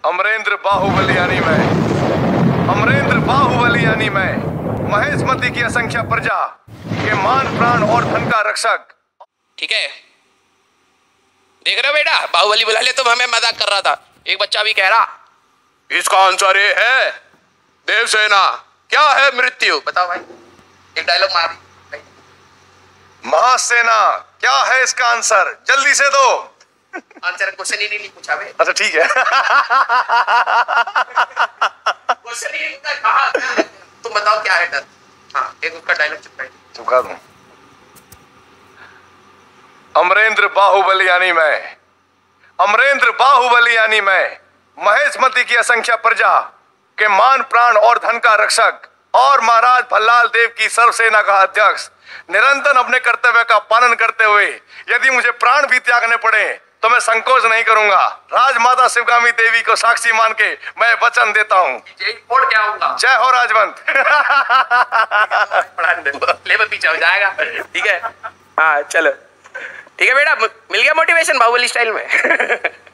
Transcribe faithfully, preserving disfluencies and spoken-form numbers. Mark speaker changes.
Speaker 1: अमरेंद्र बाहुबली यानी मैं, अमरेंद्र बाहुबली यानी मैं, महेशमती की असंख्य प्रजा के मान प्राण और धन का रक्षक।
Speaker 2: ठीक है, देख रहे हो बेटा, बाहुबली बुला ले, तुम हमें मजाक कर रहा था। एक बच्चा भी कह रहा इसका आंसर ये है देवसेना। क्या है मृत्यु? बताओ भाई, एक डायलॉग मार।
Speaker 1: महासेना, क्या है इसका आंसर? जल्दी से दो।
Speaker 2: आंसर क्वेश्चन ही नहीं पूछा बे।
Speaker 1: अच्छा ठीक है।
Speaker 2: क्वेश्चन ही नहीं कहा, तुम बताओ क्या है डर? हाँ, एक उसका डायलॉग चिपकाई।
Speaker 1: चुका दूं। अमरेंद्र बाहुबली यानी मैं, अमरेंद्र बाहुबली यानी मैं, महेशमती की असंख्य प्रजा के मान प्राण और धन का रक्षक और महाराज भल्लाल देव की सर्वसेना का अध्यक्ष। निरंतर अपने कर्तव्य का पालन करते हुए यदि मुझे प्राण भी त्यागने पड़े तो मैं संकोच नहीं करूंगा। राजमाता शिवगामी देवी को साक्षी मान के मैं वचन देता हूँ।
Speaker 2: क्या होगा?
Speaker 1: जय हो राजवंत।
Speaker 2: लेबर पीछे हो जाएगा। ठीक है, हाँ चलो ठीक है बेटा, मिल गया मोटिवेशन बाहुबली स्टाइल में।